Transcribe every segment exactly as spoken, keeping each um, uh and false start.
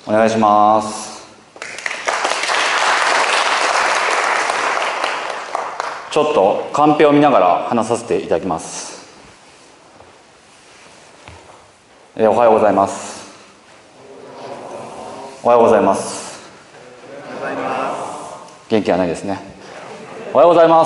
お願いします。ちょっとカンペを見ながら話させていただきます。えー、おはようございます。おはようございます。元気がないですね。おはようございます。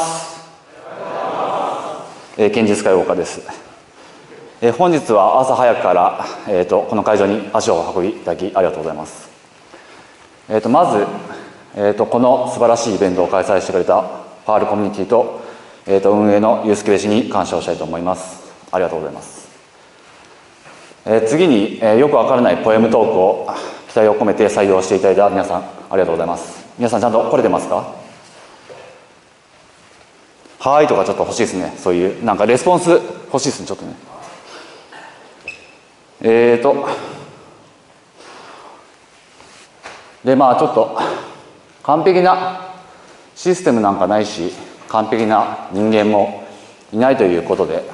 えー、堅実会岡です。えー、本日は朝早くから、えー、とこの会場に足をお運びいただきありがとうございます。えー、とまず、えー、とこの素晴らしいイベントを開催してくれたファールコミュニティと、えー、と運営のユースケベ氏に感謝をしたいと思います。ありがとうございます。えー、次に、えー、よくわからないポエムトークを期待を込めて採用していただいた皆さん、ありがとうございます。皆さんちゃんと来れてますか？はーいとかちょっと欲しいですね。そういうなんかレスポンス欲しいですね、ちょっとね。えーとでまあちょっと完璧なシステムなんかないし、完璧な人間もいないということで、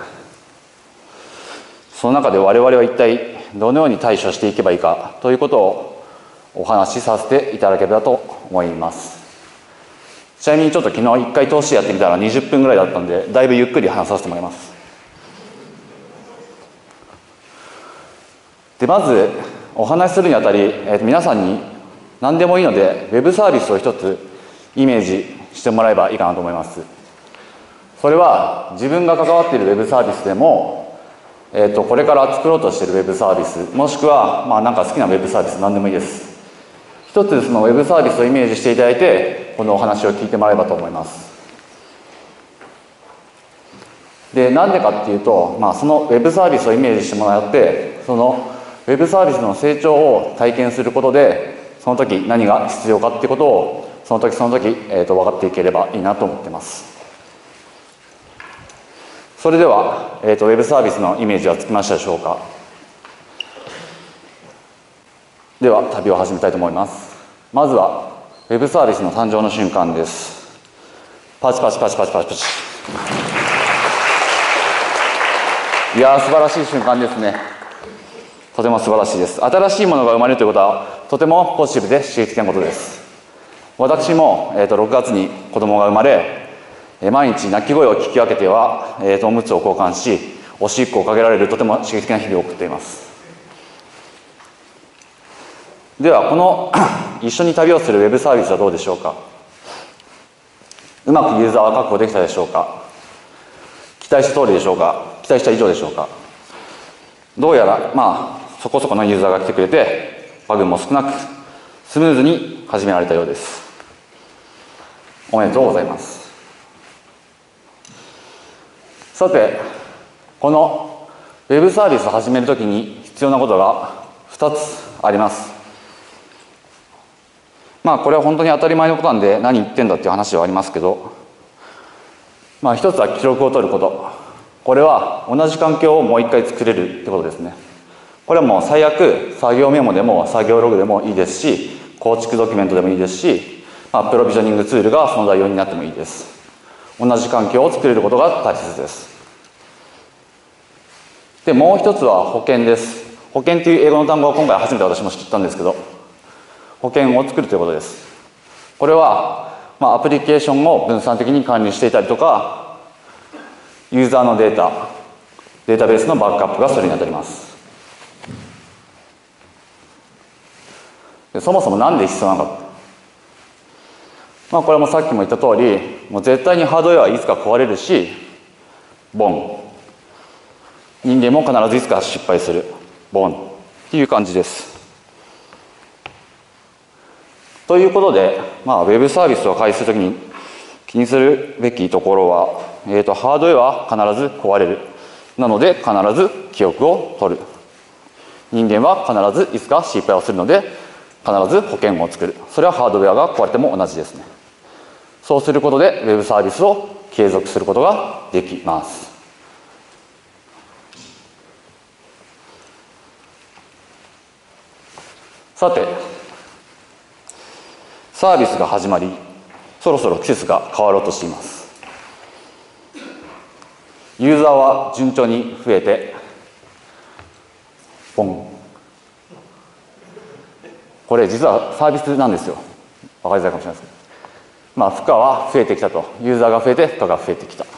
その中で我々は一体どのように対処していけばいいかということをお話しさせていただければと思います。ちなみにちょっと昨日一回通してやってみたらにじゅっぷんぐらいだったんで、だいぶゆっくり話させてもらいます。でまずお話しするにあたり、えー、と皆さんに何でもいいのでウェブサービスを一つイメージしてもらえばいいかなと思います。それは自分が関わっているウェブサービスでも、えー、とこれから作ろうとしているウェブサービス、もしくはまあなんか好きなウェブサービス何でもいいです。一つそのウェブサービスをイメージしていただいて、このお話を聞いてもらえばと思います。でなんでかっていうと、まあ、そのウェブサービスをイメージしてもらって、そのウェブサービスの成長を体験することで、その時何が必要かっていうことをその時その時、えー、と分かっていければいいなと思っています。それでは、えー、とウェブサービスのイメージはつきましたでしょうか。では旅を始めたいと思います。まずはウェブサービスの誕生の瞬間です。パチパチパチパチパチパチ。いやー素晴らしい瞬間ですね。とても素晴らしいです。新しいものが生まれるということはとてもポジティブで刺激的なことです。私も、えー、とろくがつに子供が生まれ、えー、毎日泣き声を聞き分けては、えー、とおむつを交換し、おしっこをかけられるとても刺激的な日々を送っています。ではこの一緒に旅をするウェブサービスはどうでしょうか。うまくユーザーは確保できたでしょうか。期待した通りでしょうか。期待した以上でしょうか。どうやらまあそこそこのユーザーが来てくれて、バグも少なくスムーズに始められたようです。おめでとうございます。さてこのウェブサービスを始めるときに必要なことがふたつあります。まあこれは本当に当たり前のことなんで何言ってんだっていう話はありますけど、まあ一つは記録を取ること。これは同じ環境をもう一回作れるってことですね。これはもう最悪作業メモでも作業ログでもいいですし、構築ドキュメントでもいいですし、まあ、プロビジョニングツールがその代用になってもいいです。同じ環境を作れることが大切です。でもう一つは保険です。保険という英語の単語を今回初めて私も知ったんですけど、保険を作るということです。これは、まあ、アプリケーションを分散的に管理していたりとか、ユーザーのデータデータベースのバックアップがそれにあたります。でそもそも何で必要なのか、まあ、これもさっきも言った通り、もう絶対にハードウェアはいつか壊れるし、ボン、人間も必ずいつか失敗する、ボンっていう感じです。ということで、まあ、ウェブサービスを開始するときに気にするべきところは、えーと、ハードウェアは必ず壊れる。なので必ず記憶を取る。人間は必ずいつか失敗をするので必ず保険を作る。それはハードウェアが壊れても同じですね。そうすることでウェブサービスを継続することができます。さて、サービスが始まり、そろそろ季節が変わろうとしています。ユーザーは順調に増えて、ポン。 これ実はサービスなんですよ。分かりづらいかもしれないですけど、まあ、負荷は増えてきたと。ユーザーが増えて負荷が増えてきた。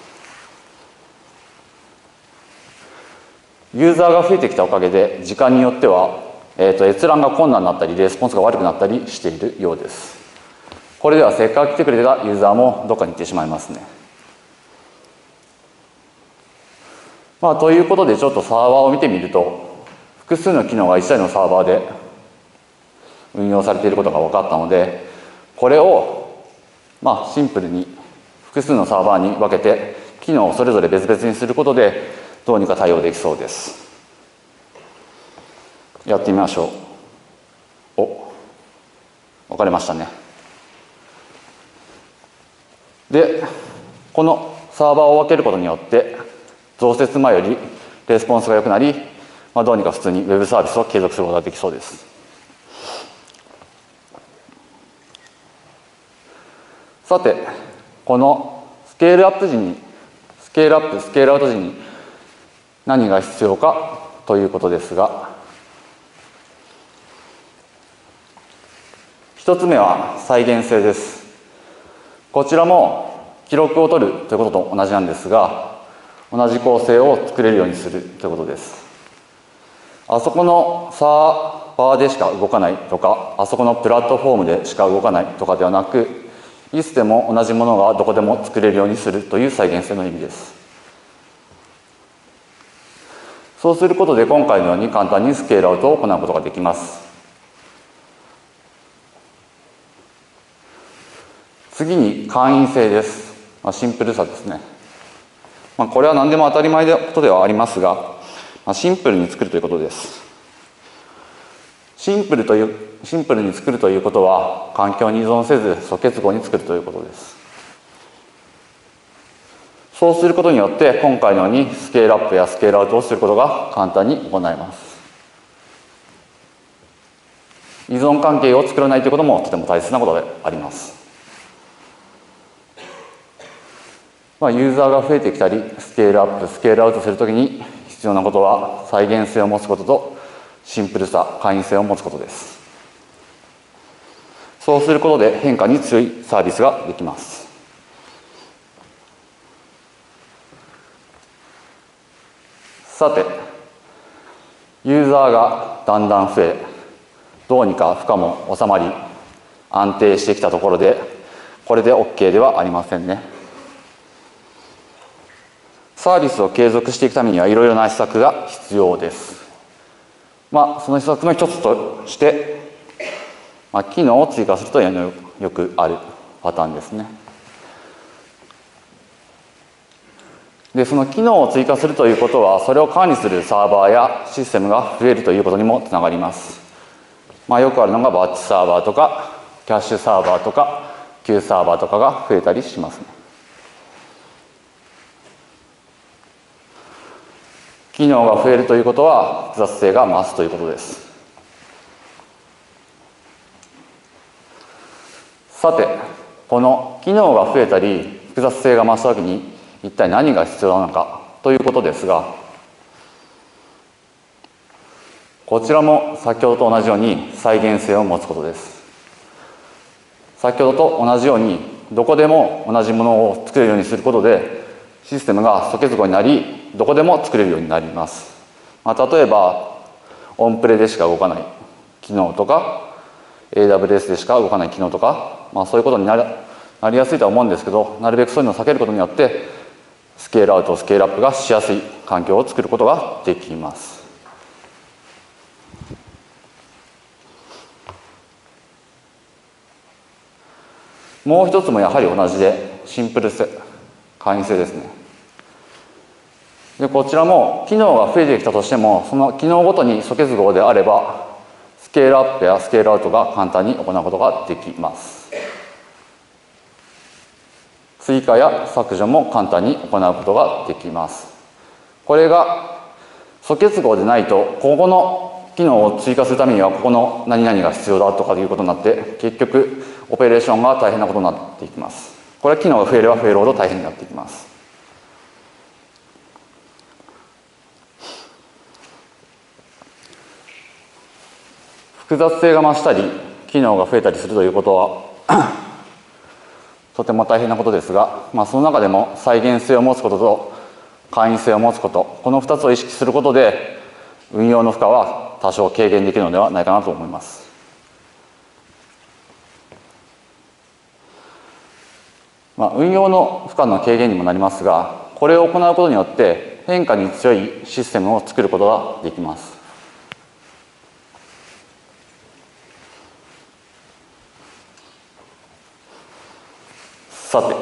ユーザーが増えてきたおかげで時間によっては、えー、と閲覧が困難になったりレスポンスが悪くなったりしているようです。これではせっかく来てくれたユーザーもどっかに行ってしまいますね。まあ、ということでちょっとサーバーを見てみると、複数の機能が一台のサーバーで運用されていることが分かったので、これをまあシンプルに複数のサーバーに分けて機能をそれぞれ別々にすることでどうにか対応できそうです。やってみましょう。お、分かれましたね。で、このサーバーを分けることによって増設前よりレスポンスが良くなり、まあ、どうにか普通に Web サービスを継続することができそうです。さて、このスケールアップ時にスケールアップスケールアウト時に何が必要かということですが、一つ目は再現性です。こちらも記録を取るということと同じなんですが、同じ構成を作れるようにするということです。あそこのサーバーでしか動かないとか、あそこのプラットフォームでしか動かないとかではなく、いつでも同じものがどこでも作れるようにするという再現性の意味です。そうすることで今回のように簡単にスケールアウトを行うことができます。次に会員性です。まあ、シンプルさですね。まあ、これは何でも当たり前のことではありますが、まあ、シンプルに作るということです。シンプルという、シンプルに作るということは、環境に依存せず素結合に作るということです。そうすることによって、今回のようにスケールアップやスケールアウトをすることが簡単に行えます。依存関係を作らないということもとても大切なことであります。まあ、ユーザーが増えてきたり、スケールアップ、スケールアウトするときに必要なことは、再現性を持つことと、シンプルさ、会員性を持つことです。そうすることで変化に強いサービスができます。さて、ユーザーがだんだん増え、どうにか負荷も収まり、安定してきたところで、これで OK ではありませんね。サービスを継続していくためにはいろいろな施策が必要です。まあ、その施策の一つとして、まあ、機能を追加するというのはよくあるパターンですね。で、その機能を追加するということは、それを管理するサーバーやシステムが増えるということにもつながります。まあ、よくあるのがバッチサーバーとか、キャッシュサーバーとか、Q サーバーとかが増えたりしますね。機能が増えるということは複雑性が増すということです。さて、この機能が増えたり複雑性が増したときに一体何が必要なのかということですが、こちらも先ほどと同じように再現性を持つことです。先ほどと同じようにどこでも同じものを作れるようにすることでシステムが素結合になり、どこでも作れるようになります。まあ、例えばオンプレでしか動かない機能とか エーダブリューエス でしか動かない機能とか、まあ、そういうことになり、なりやすいとは思うんですけど、なるべくそういうのを避けることによってスケールアウトスケールアップがしやすい環境を作ることができます。もう一つもやはり同じでシンプル性、会員性ですね。で、こちらも機能が増えてきたとしても、その機能ごとに素結合であればスケールアップやスケールアウトが簡単に行うことができます。追加や削除も簡単に行うことができます。これが素結合でないと、ここの機能を追加するためにはここの何々が必要だとかいうことになって、結局オペレーションが大変なことになっていきます。これは機能が増えれば増えるほど大変になっていきます。 複雑性が増したり機能が増えたりするということはとても大変なことですが、まあ、その中でも再現性を持つことと簡易性を持つこと、このふたつを意識することで運用の負荷は多少軽減できるのではないかなと思います。まあ、運用の負荷の軽減にもなりますが、これを行うことによって変化に強いシステムを作ることができます。さて、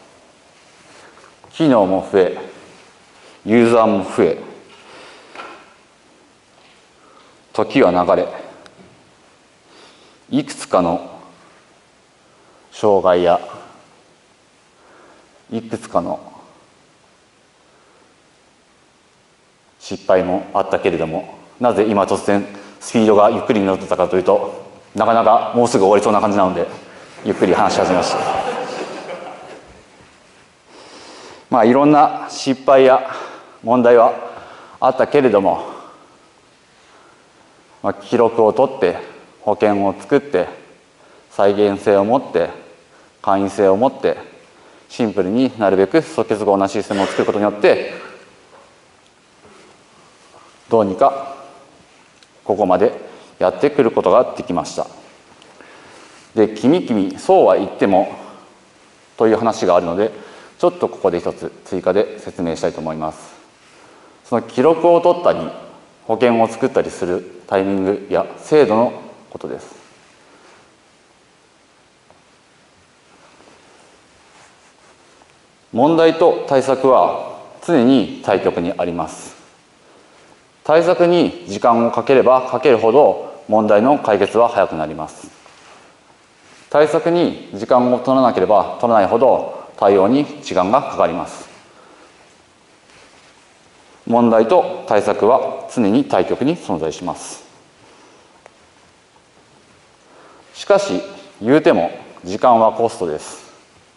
機能も増え、ユーザーも増え、時は流れ、いくつかの障害やいくつかの失敗もあったけれども、なぜ今突然スピードがゆっくりになってたかというと、なかなかもうすぐ終わりそうな感じなのでゆっくり話し始めました。まあいろんな失敗や問題はあったけれども、まあ、記録を取って保険を作って再現性を持って簡易性を持ってシンプルになるべく即結合なシステムを作ることによってどうにかここまでやってくることができました。で、君々そうは言ってもという話があるので、ちょっとここで一つ追加で説明したいと思います。その記録を取ったり保険を作ったりするタイミングや精度のことです。問題と対策は常に対極にあります。対策に時間をかければかけるほど問題の解決は早くなります。対策に時間を取らなければ取らないほど対応に時間がかかります。問題と対策は常に対極に存在します。しかし言うても時間はコストです。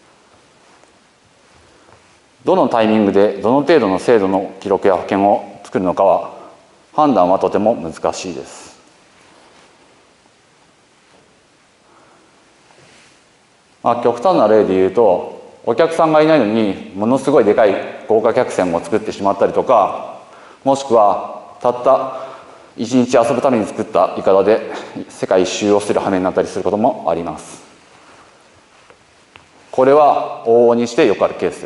どのタイミングでどの程度の精度の記録や保険を作るのかは判断はとても難しいです。まあ、極端な例で言うと、お客さんがいないのにものすごいでかい豪華客船を作ってしまったりとか、もしくはたった一日遊ぶために作ったいかだで世界一周をする羽目になったりすることもあります。これは往々にしてよくあるケースです。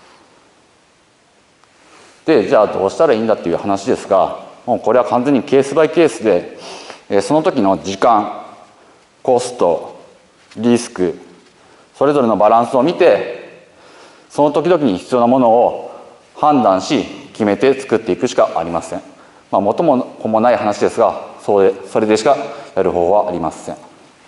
で、じゃあどうしたらいいんだっていう話ですが、もうこれは完全にケースバイケースで、その時の時間、コスト、リスク、それぞれのバランスを見て、その時々に必要なものを判断し決めて作っていくしかありません。まあ元も子もない話ですが、それ、それでしかやる方法はありません。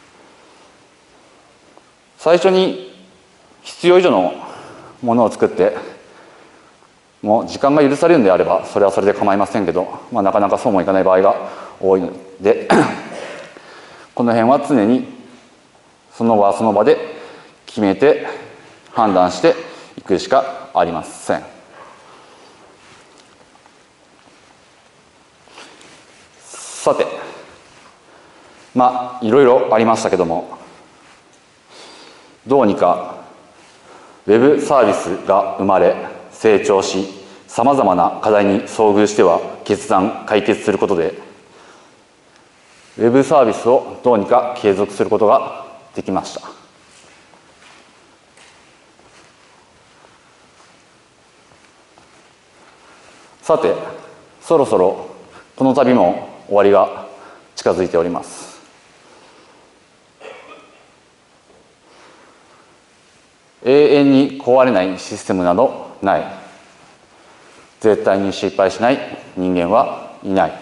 最初に必要以上のものを作ってもう時間が許されるのであればそれはそれで構いませんけど、まあ、なかなかそうもいかない場合が多いのでこの辺は常にその場その場で決めて判断していくしかありません。さて、まあいろいろありましたけども、どうにかウェブサービスが生まれ成長し、さまざまな課題に遭遇しては決断解決することでウェブサービスをどうにか継続することができました。さて、そろそろこの旅も終わりが近づいております。永遠に壊れないシステムなどない。絶対に失敗しない人間はいない。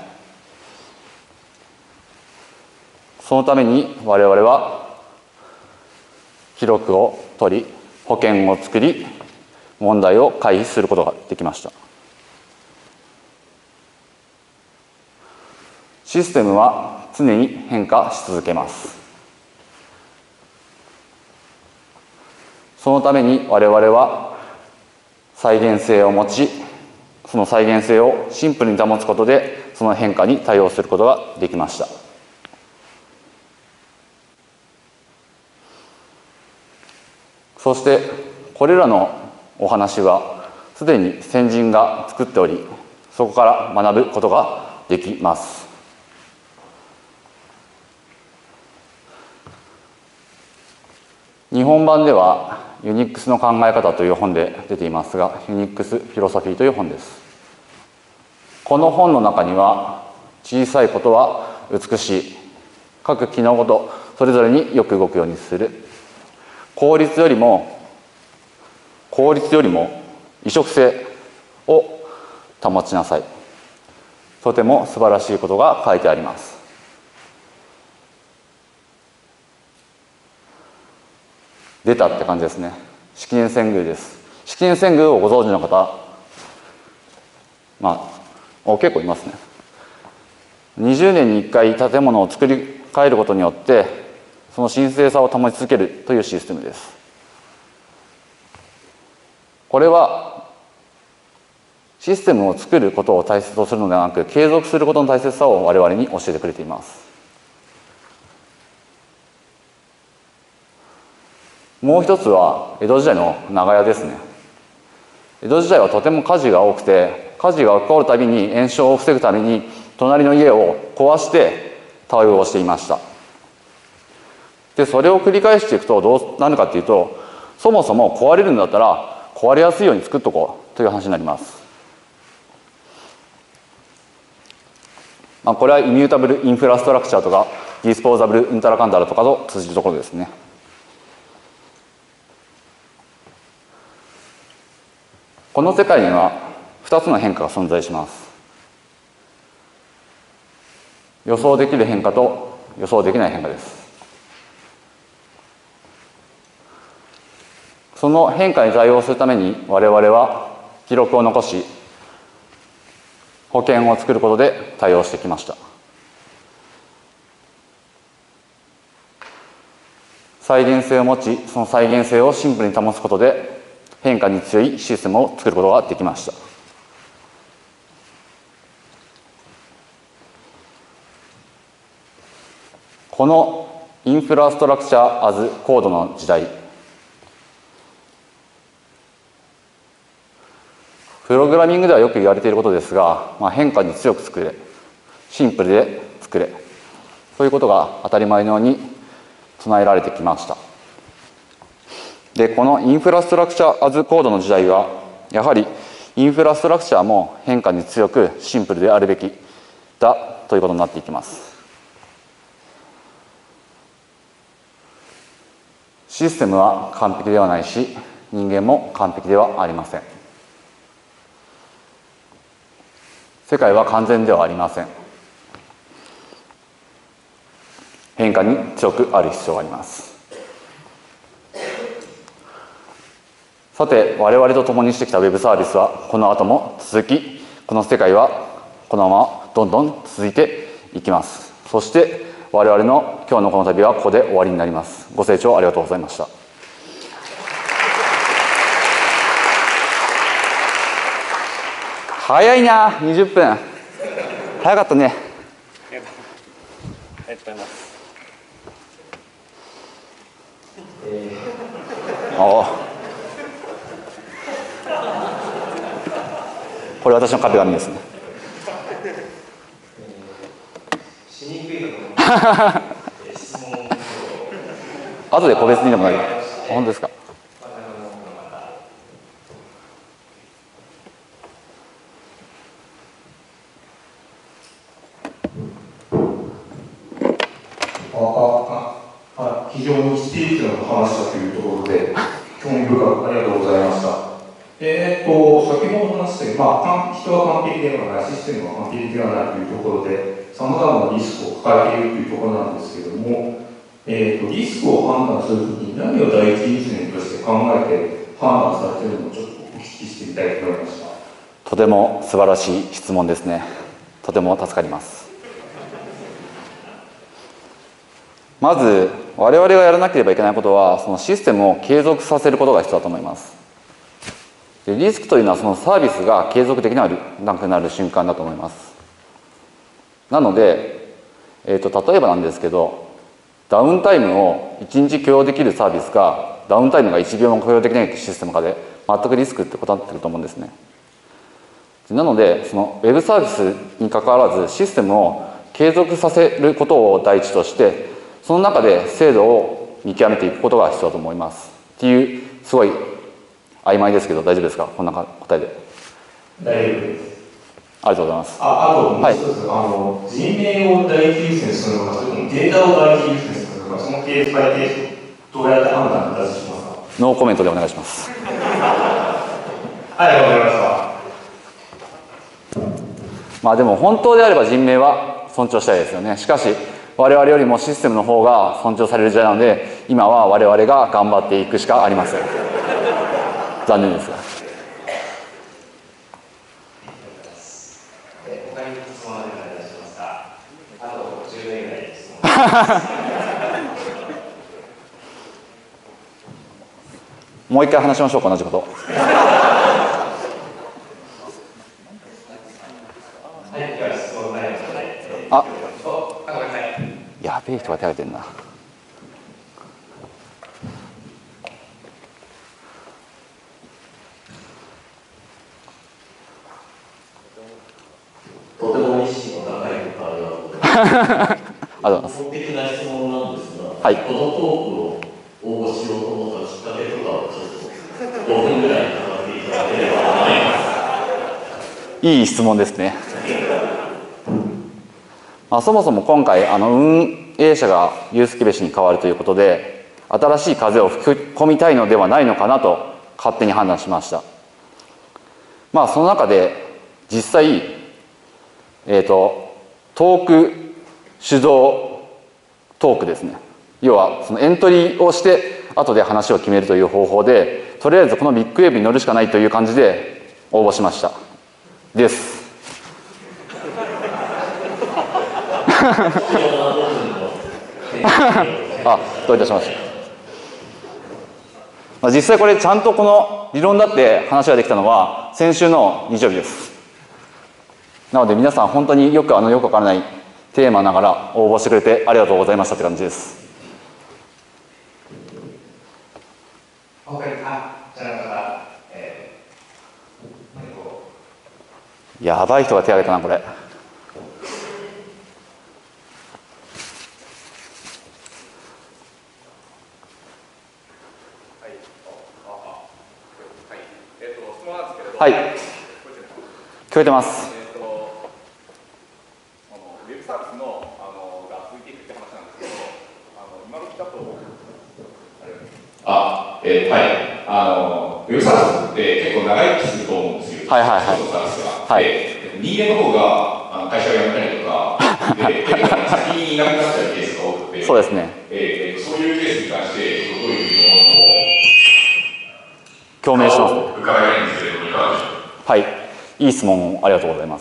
そのために我々は記録を取り、保険を作り、問題を回避することができました。システムは常に変化し続けます。そのために我々は再現性を持ち、その再現性をシンプルに保つことでその変化に対応することができました。 そしてこれらのお話はすでに先人が作っており、そこから学ぶことができます。日本版ではユニックスの考え方という本で出ていますが、ユニックスフィロソフィーという本です。この本の中には、小さいことは美しい、各機能ごとそれぞれによく動くようにする、効率よりも効率よりも移植性を保ちなさい、とても素晴らしいことが書いてあります。出たって感じですね。式年遷宮です。式年遷宮をご存知の方、まあ結構いますね。にじゅうねんにいっかい建物を作り変えることによってその神聖さを保ち続けるというシステムです。これはシステムを作ることを大切とするのではなく、継続することの大切さを我々に教えてくれています。もう一つは江戸時代の長屋ですね。江戸時代はとても火事が多くて、火事が起こるたびに延焼を防ぐために隣の家を壊して対応をしていました。でそれを繰り返していくとどうなるかっていうと、そもそも壊れるんだったら壊れやすいように作っとこうという話になります。まあ、これはイミュータブルインフラストラクチャーとかディスポーザブルウンタラカンダラとかと通じるところですね。この世界にはふたつの変化が存在します。予想できる変化と予想できない変化です。その変化に対応するために我々は記録を残し、保険を作ることで対応してきました。再現性を持ち、その再現性をシンプルに保つことで変化に強いシステムを作ることができました。このインフラストラクチャーアズコードの時代、プログラミングではよく言われていることですが、まあ、変化に強く作れ、シンプルで作れ、そういうことが当たり前のように唱えられてきました。でこのインフラストラクチャーアズコードの時代はやはりインフラストラクチャーも変化に強くシンプルであるべきだということになっていきます。システムは完璧ではないし、人間も完璧ではありません。世界は完全ではありません。変化に強くある必要があります。さて、我々と共にしてきたウェブサービスはこの後も続き、この世界はこのままどんどん続いていきます。そして我々の今日のこの旅はここで終わりになります。ご清聴ありがとうございました。早いな、にじゅっぷん。早かったね。ありがとうございます。えー、おこれ私の壁紙ですね。しにくいの質問後で個別にでもなる。本当ですか。 非常にスピリチュアルな話だというところで興味深くありがとうございました。えー、っと先ほど話した、まあ、人は完璧ではない、システムは完璧ではないというところでさまざまなリスクを抱えているというところなんですけれども、えー、っとリスクを判断するときに何を第一優先として考えて判断されているのをちょっとお聞きしてみたいと思いました。 とても素晴らしい質問ですね。とても助かります。まず我々がやらなければいけないことは、そのシステムを継続させることが必要だと思います。でリスクというのはそのサービスが継続できなくなる瞬間だと思います。なので、えーと、例えばなんですけど、ダウンタイムをいちにち許容できるサービスがダウンタイムがいちびょうもかかるできないシステム化で全くリスクって異なってると思うんですね。なのでそのウェブサービスにかかわらずシステムを継続させることを第一としてその中で精度を見極めていくことが必要だと思いますっていうすごい曖昧ですけど大丈夫ですかこんな答えで。 大丈夫です。 ありがとうございます。 ああともう一つ、はい、あの人名を第一優先するのかそれともデータを第一優先するのかそのケースバイケースどうやって判断いたしますか。 ノーコメントでお願いします。 はいわかりました。 まあでも本当であれば人名は尊重したいですよね。しかし我々よりもシステムの方が尊重される時代なので今は我々が頑張っていくしかありません。残念ですが。 他に質問が出たりしますか。あとじゅうねんぐらいで質問もう一回話しましょうか同じこと。あ、やべえ人が手挙げてんな。 とても意識の高いことありがとうございます。 ありがとうございます。 基本的な質問なんですが、 はい、 このトークを応募しようと思ったきっかけとかをちょっとごふんぐらい語っていただければと思います。 いい質問ですね。まあ、そもそも今回あの運営者がユースケベシに変わるということで新しい風を吹き込みたいのではないのかなと勝手に判断しました。まあその中で実際、えーと、トーク主導トークですね。要はそのエントリーをして後で話を決めるという方法でとりあえずこのビッグウェーブに乗るしかないという感じで応募しましたです。あ、どういたしました。実際これちゃんとこの理論だって話ができたのは先週の日曜日です。なので皆さん本当によくあのよくわからないテーマながら応募してくれてありがとうございましたって感じです。 他にあ、じゃあまた、えー、やばい人が手を挙げたなこれ。はい、聞こえてます。 えーと、あのウェブサービスのあのが続いていくって話なんですけど、あの今時だとあ、えー、はい、あのウェブサービスって結構長生きすると思うんですよ。 はいはいはい。 サービスが、 はい、 で人間の方があの会社を辞めたりとか、で結構先にいなくなっちゃうケースが多くて、 そうですね。 えー、そういうケースに関してどういうものを共鳴します。 伺えないんですけれどもいかがでしょうか。 はい、いい質問ありがとうございます。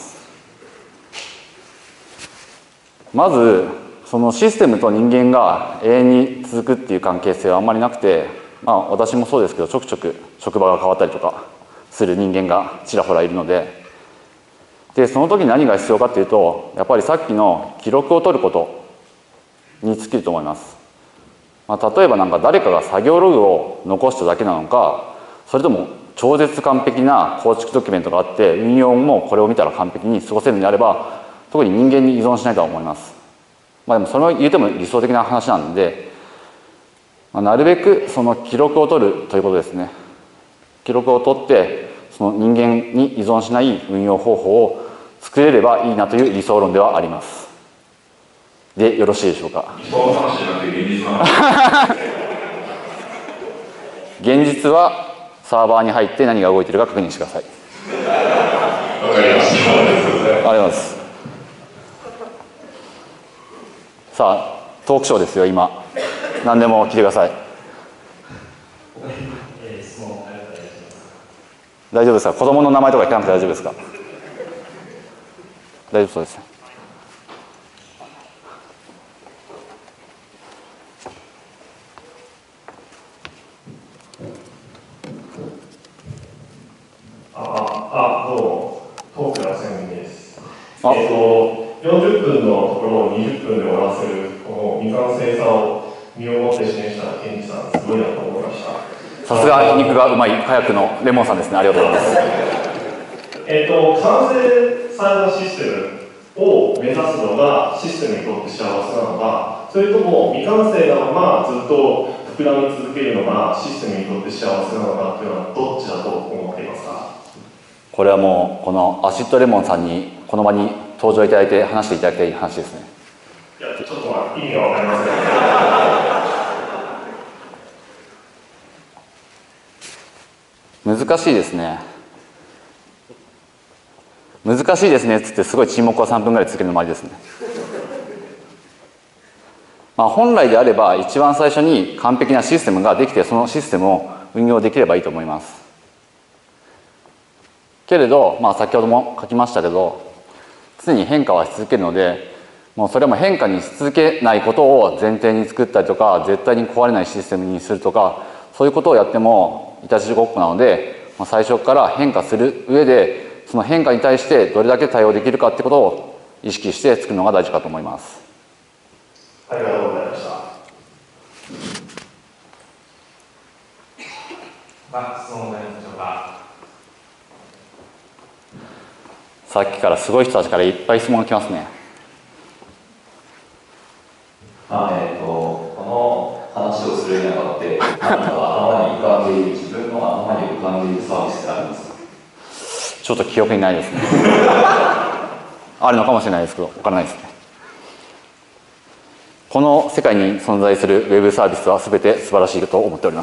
まずそのシステムと人間が永遠に続くっていう関係性はあんまりなくて、まあ私もそうですけどちょくちょく職場が変わったりとかする人間がちらほらいるので、でその時何が必要かっていうとやっぱりさっきの記録を取ることに尽きると思います。まあ、例えばなんか誰かが作業ログを残しただけなのか、それとも超絶完璧な構築ドキュメントがあって運用もこれを見たら完璧に過ごせるのであれば特に人間に依存しないとは思います。まあでもそれを言うても理想的な話なんで、まあ、なるべくその記録を取るということですね。記録を取ってその人間に依存しない運用方法を作れればいいなという理想論ではあります。でよろしいでしょうか。 理想の話じゃなくて現実の話現実はサーバーに入って何が動いているか確認してください。 わかりました。ありがとうございます。 ありがとうございます。さあトークショーですよ今。何でも聞いてください。大丈夫ですか。子供の名前とか聞かなくて大丈夫ですか。大丈夫そうです。 あ、どうも、トークの専門です。えっと、よんじゅっぷんのところをにじゅっぷんで終わらせる、この未完成さを身をもって示したケンジさん、すごいなと思いました。 さすが肉がうまいカヤックのレモンさんですね。ありがとうございます。 えっと、完成されたシステムを目指すのがシステムにとって幸せなのか、それとも未完成なままずっと膨らみ続けるのがシステムにとって幸せなのかっていうのはどっちだと思っていますか？ これはもうこのアシッドレモンさんにこの場に登場いただいて話していただきたい話ですね。 いや、ちょっとまあ意味が分かりません。難しいですね。難しいですねっつってすごい沈黙をさんぷんぐらい続けるのもありですね。まあ本来であれば一番最初に完璧なシステムができて、そのシステムを運用できればいいと思います。けれど、まあ先ほども書きましたけど、常に変化はし続けるので、もうそれも変化にし続けないことを前提に作ったりとか、絶対に壊れないシステムにするとか、そういうことをやってもいたちごっこなので、まあ、最初から変化する上で、その変化に対してどれだけ対応できるかってことを意識して作るのが大事かと思います。 ありがとうございました。 まあ、質問がありましょうか。 さっきからすごい人たちからいっぱい質問が来ますね。 まあえー、とこの話をするにあたって何か頭に浮かんでいる自分の頭に浮かんでいるサービスってありますか？ ちょっと記憶にないですね。あるのかもしれないですけど、わからないですね。この世界に存在するウェブサービスは全て素晴らしいと思っております。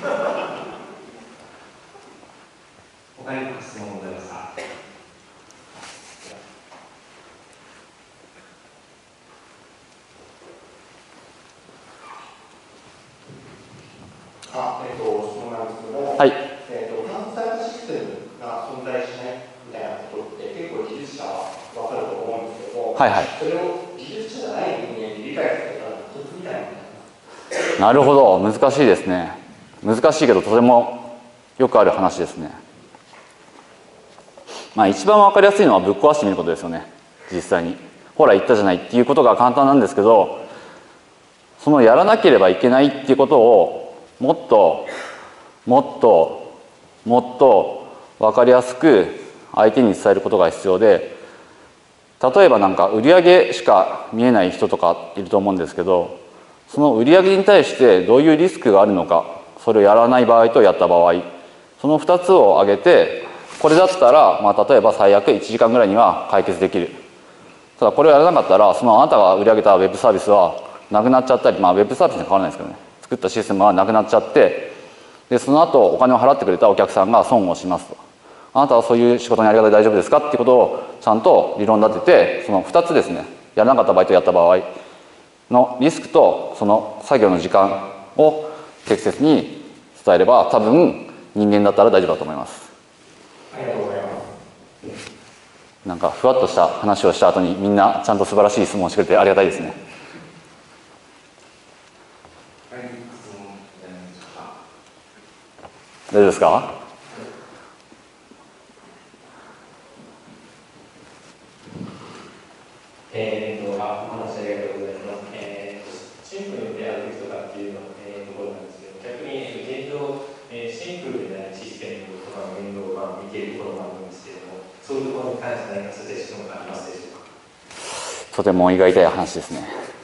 他に質問ございますか？ あ、えっ、ー、と、質問なんですけども、 はい。 えっ、ー、と、完成されたシステムが存在しないみたいなことって結構技術者は分かると思うんですけども、 はいはい。 それを技術者じゃない人間に理解されたらコツみたいなのがあります。 なるほど、難しいですね。難しいけどとてもよくある話ですね。まあ一番分かりやすいのはぶっ壊してみることですよね。実際にほら言ったじゃないっていうことが簡単なんですけど、そのやらなければいけないっていうことをもっともっともっと分かりやすく相手に伝えることが必要で、例えばなんか売上しか見えない人とかいると思うんですけど、その売上に対してどういうリスクがあるのか、それをやらない場合とやった場合、そのふたつを挙げて、これだったら、まあ、例えば最悪いちじかんぐらいには解決できる。ただこれをやらなかったら、そのあなたが売り上げたウェブサービスはなくなっちゃったり、まあ、ウェブサービスには変わらないですけどね、作ったシステムはなくなっちゃって、でその後お金を払ってくれたお客さんが損をしますと。あなたはそういう仕事のやり方で大丈夫ですかっていうことをちゃんと理論立てて、そのふたつですね、やらなかった場合とやった場合のリスクとその作業の時間を適切に伝えれば、多分人間だったら大丈夫だと思います。 ありがとうございます。 なんかふわっとした話をした後にみんなちゃんと素晴らしい質問をしてくれてありがたいですね。 他に質問ございますでしょうか？ 大丈夫ですか？ えーと、あ、お話ありがとうございます。えーと、シンプルであるべきとかっていうの、えー、ところなんですけど、逆に現状、えー、シンプルでないシステムとかの面倒を見ているところもあるんですけれども、そういうところに関して何かサジェスションがありますでしょうか？ とても胃が痛い話ですね。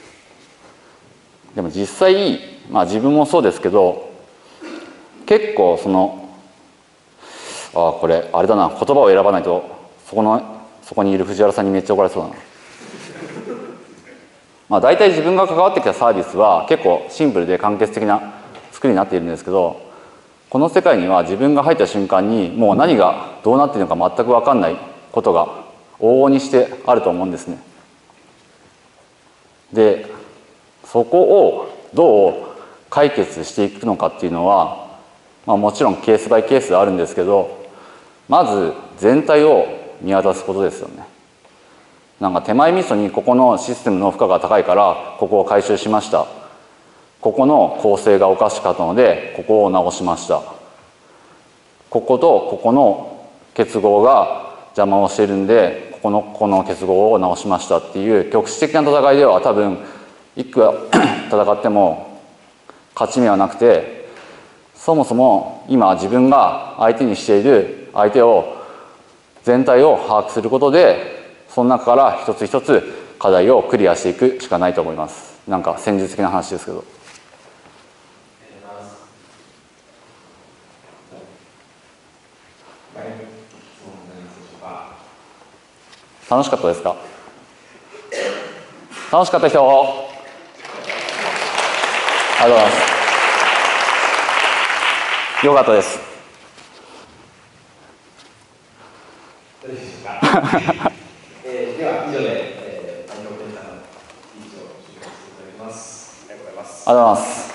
でも実際、まあ自分もそうですけど、結構そのああこれあれだな、言葉を選ばないとそこのそこにいる藤原さんにめっちゃ怒られそうだな。まあ大体自分が関わってきたサービスは結構シンプルで簡潔的な作りになっているんですけど、この世界には自分が入った瞬間にもう何がどうなっているのか全く分かんないことが往々にしてあると思うんですね。でそこをどう解決していくのかっていうのは、まあ、もちろんケースバイケースであるんですけど、まず全体を見渡すことですよね。なんか手前味噌にここのシステムの負荷が高いからここを回収しました、ここの構成がおかしかったのでここを直しました、こことここの結合が邪魔をしているんでここのここの結合を直しましたっていう局地的な戦いでは多分いくら戦っても勝ち目はなくて、そもそも今自分が相手にしている相手を全体を把握することで、その中から一つ一つ課題をクリアしていくしかないと思います。なんか戦術的な話ですけど。楽しかったですか？楽しかった人？ありがとうございます。よかったです。 どうでしょうか。えー、では以上で、えー、谷岡健太のスピーチを終了させていただきます。 ありがとうございます。